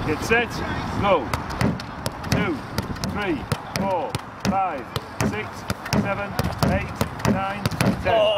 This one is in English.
Get set, go. 2, 3, 4, 5, 6, 7, 8, 9, 10.